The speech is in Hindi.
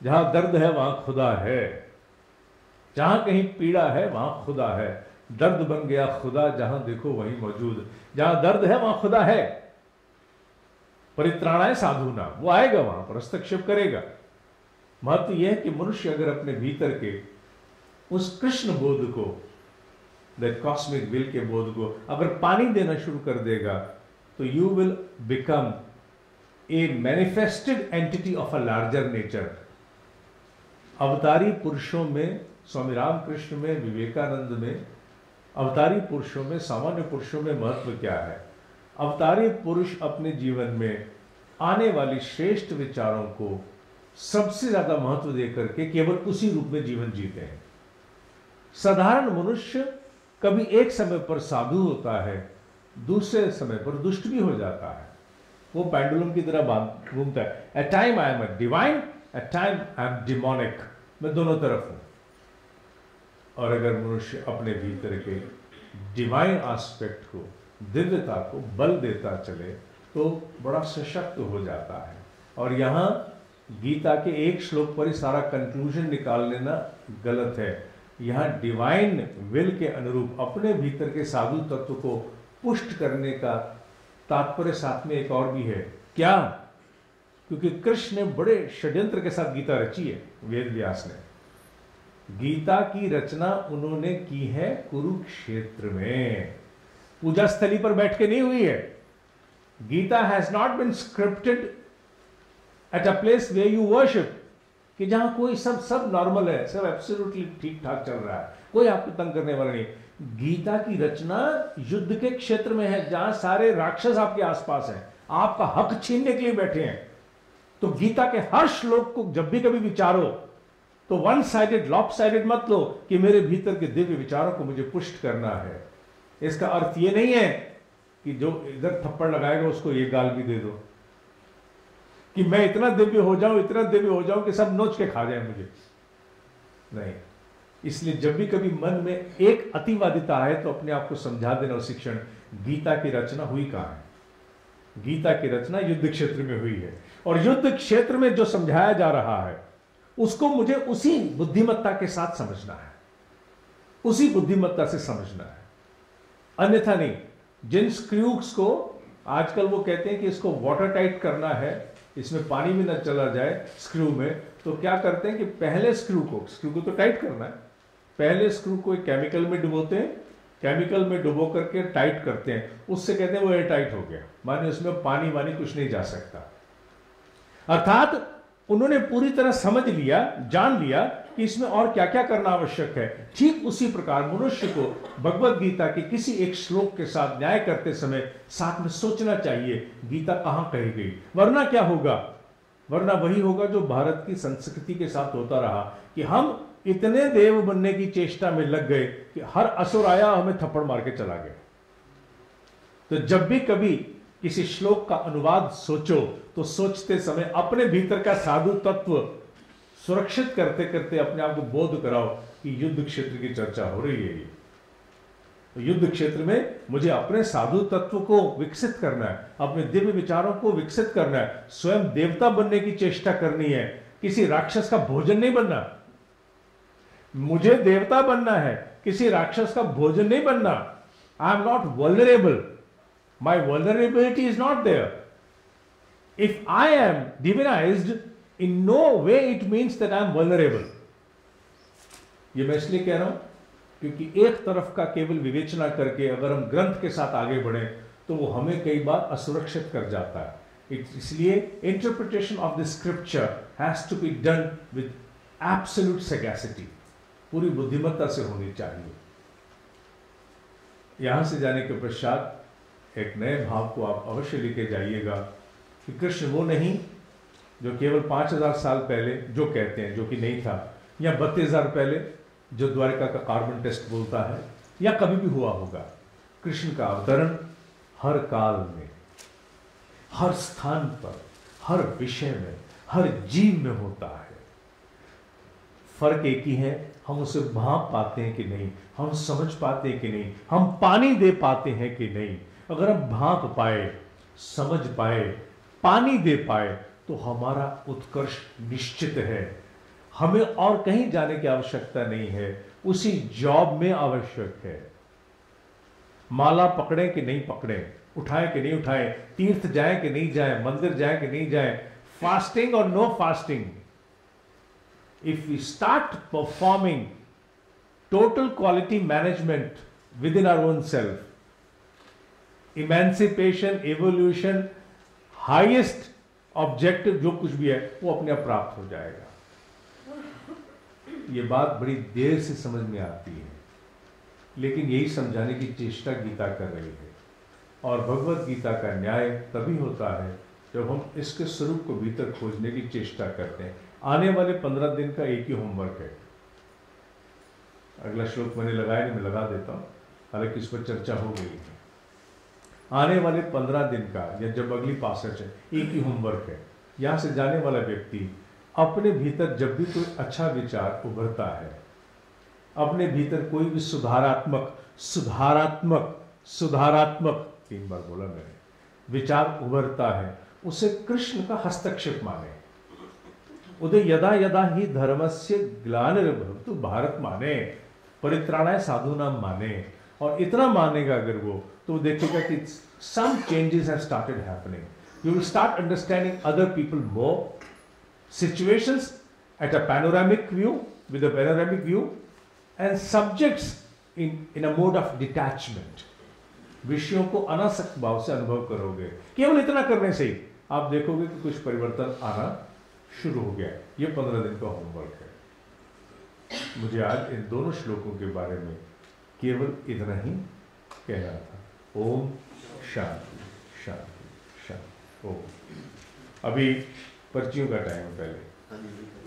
जहां दर्द है वहां खुदा है, जहां कहीं पीड़ा है वहां खुदा है। दर्द बन गया खुदा, जहां देखो वहीं मौजूद। जहां दर्द है वहां खुदा है। परित्राणाय साधुना, वो आएगा वहां पर, हस्तक्षेप करेगा। महत्व यह है कि मनुष्य अगर अपने भीतर के उस कृष्ण बोध को, दैट कॉस्मिक विल के बोध को अगर पानी देना शुरू कर देगा, तो you will become a manifested entity of a larger nature. अवतारी पुरुषों में, स्वामी रामकृष्ण में, विवेकानंद में, अवतारी पुरुषों में, सामान्य पुरुषों में महत्व क्या है? अवतारी पुरुष अपने जीवन में आने वाली श्रेष्ठ विचारों को सबसे ज्यादा महत्व देकर के केवल उसी रूप में जीवन जीते हैं। साधारण मनुष्य कभी एक समय पर साधु होता है, दूसरे समय पर दुष्ट भी हो जाता है। वो पेंडुलम की तरह घूमता है। At time I am a divine, at time I am demonic. मैं दोनों तरफ हूं। और अगर मनुष्य अपने भीतर के डिवाइन एस्पेक्ट को, दिव्यता को बल देता चले, तो बड़ा सशक्त हो जाता है। और यहां गीता के एक श्लोक पर ही सारा कंक्लूजन निकाल लेना गलत है। यहां डिवाइन विल के अनुरूप अपने भीतर के साधु तत्व को पुष्ट करने का तात्पर्य साथ में एक और भी है। क्या? क्योंकि कृष्ण ने बड़े षड्यंत्र के साथ गीता रची है। वेद व्यास ने गीता की रचना उन्होंने की है कुरुक्षेत्र में, पूजा स्थली पर बैठ के नहीं हुई है। Gita has not been scripted at a place where you worship, कि जहां कोई सब नॉर्मल है, सब एब्सोल्युटली ठीक ठाक चल रहा है, कोई आपको तंग करने वाला नहीं। गीता की रचना युद्ध के क्षेत्र में है, जहां सारे राक्षस आपके आसपास हैं, आपका हक छीनने के लिए बैठे हैं। तो गीता के हर श्लोक को जब भी कभी विचारो तो वन साइडेड, लॉप साइडेड मत लो कि मेरे भीतर के दिव्य विचारों को मुझे पुष्ट करना है। इसका अर्थ यह नहीं है कि जो इधर थप्पड़ लगाएगा उसको ये गाल भी दे दो, कि मैं इतना दिव्य हो जाऊं, इतना दिव्य हो जाऊं कि सब नोच के खा जाए मुझे। नहीं। इसलिए जब भी कभी मन में एक अतिवादिता आए तो अपने आप को समझा देना उसी क्षण, गीता की रचना हुई कहां है? गीता की रचना युद्ध क्षेत्र में हुई है। और युद्ध क्षेत्र में जो समझाया जा रहा है उसको मुझे उसी बुद्धिमत्ता के साथ समझना है, उसी बुद्धिमत्ता से समझना है, अन्यथा नहीं। जिन स्क्रूज को आजकल वो कहते हैं कि इसको वाटर टाइट करना है, इसमें पानी भी ना चला जाए स्क्रू में, तो क्या करते हैं कि पहले स्क्रू को तो टाइट करना है, पहले स्क्रू को एक केमिकल में डुबोते हैं, केमिकल में डुबो करके टाइट करते हैं, उससे कहते हैं वो एयर टाइट हो गया, माने उसमें पानी वानी कुछ नहीं जा सकता। अर्थात उन्होंने पूरी तरह समझ लिया, जान लिया कि इसमें और क्या क्या करना आवश्यक है। ठीक उसी प्रकार मनुष्य को भगवत गीता के किसी एक श्लोक के साथ न्याय करते समय साथ में सोचना चाहिए गीता कहां कही गई, वरना क्या होगा? वरना वही होगा जो भारत की संस्कृति के साथ होता रहा, कि हम इतने देव बनने की चेष्टा में लग गए कि हर असुर आया हमें थप्पड़ मार के चला गया। तो जब भी कभी किसी श्लोक का अनुवाद सोचो तो सोचते समय अपने भीतर का साधु तत्व सुरक्षित करते करते अपने आप को बोध कराओ कि युद्ध क्षेत्र की चर्चा हो रही है। तो युद्ध क्षेत्र में मुझे अपने साधु तत्व को विकसित करना है, अपने दिव्य विचारों को विकसित करना है, स्वयं देवता बनने की चेष्टा करनी है, किसी राक्षस का भोजन नहीं बनना। मुझे देवता बनना है, किसी राक्षस का भोजन नहीं बनना। I am not vulnerable, my vulnerability is not there. If I am divinized, in no way it means that I am vulnerable. ये मैं इसलिए कह रहा हूं क्योंकि एक तरफ का केवल विवेचना करके अगर हम ग्रंथ के साथ आगे बढ़े तो वो हमें कई बार असुरक्षित कर जाता है। इसलिए interpretation of the scripture has to be done with absolute sagacity, पूरी बुद्धिमत्ता से होनी चाहिए। यहां से जाने के पश्चात एक नए भाव को आप अवश्य लेके जाइएगा कि कृष्ण वो नहीं जो केवल 5000 साल पहले जो कहते हैं, जो कि नहीं था, या 32,000 पहले जो द्वारिका का कार्बन टेस्ट बोलता है, या कभी भी हुआ होगा। कृष्ण का अवतरण हर काल में, हर स्थान पर, हर विषय में, हर जीव में होता है। फर्क एक ही है, हम उसे भांप पाते हैं कि नहीं, हम समझ पाते हैं कि नहीं, हम पानी दे पाते हैं कि नहीं। अगर हम भांप पाए, समझ पाए, पानी दे पाए तो हमारा उत्कर्ष निश्चित है। हमें और कहीं जाने की आवश्यकता नहीं है, उसी जॉब में आवश्यक है। माला पकड़े कि नहीं पकड़े, उठाएं कि नहीं उठाएं, तीर्थ जाएं कि नहीं जाएं, मंदिर जाएं कि नहीं जाएं, फास्टिंग और no fasting, if we start performing total quality management within our own self, emancipation, evolution, highest objective जो कुछ भी है वो अपने आप प्राप्त हो जाएगा। ये बात बड़ी देर से समझ में आती है, लेकिन यही समझाने की चेष्टा गीता कर रही है। और भगवत गीता का न्याय तभी होता है जब हम इसके स्वरूप को भीतर खोजने की चेष्टा करते हैं। आने वाले 15 दिन का एक ही होमवर्क है। अगला श्लोक मैंने लगाया नहीं, मैं लगा देता हूं, हालांकि इस पर चर्चा हो गई है। आने वाले 15 दिन का, या जब अगली पासेज है, एक ही होमवर्क है। यहां से जाने वाला व्यक्ति अपने भीतर जब भी कोई अच्छा विचार उभरता है, अपने भीतर कोई भी सुधारात्मक 3 बार बोला मैंने, विचार उभरता है, उसे कृष्ण का हस्तक्षेप माने। उदय यदा यदा ही धर्मस्य ग्लानिर्भवतु भारत माने, परित्राणाय साधूनाम माने। और इतना मानेगा अगर वो, तो देखेगा कि some changes have started happening. You will start understanding other people more, situations at a panoramic view, with a panoramic view, and subjects in a mode of detachment. विषयों को अनासक्त भाव से अनुभव करोगे। केवल इतना करने से ही आप देखोगे कि कुछ परिवर्तन आना शुरू हो गया। ये 15 दिन का होमवर्क है। मुझे आज इन दोनों श्लोकों के बारे में केवल इतना ही कहना था। ओम शांति शांति शांति। ओम। अभी पर्चियों का टाइम है पहले।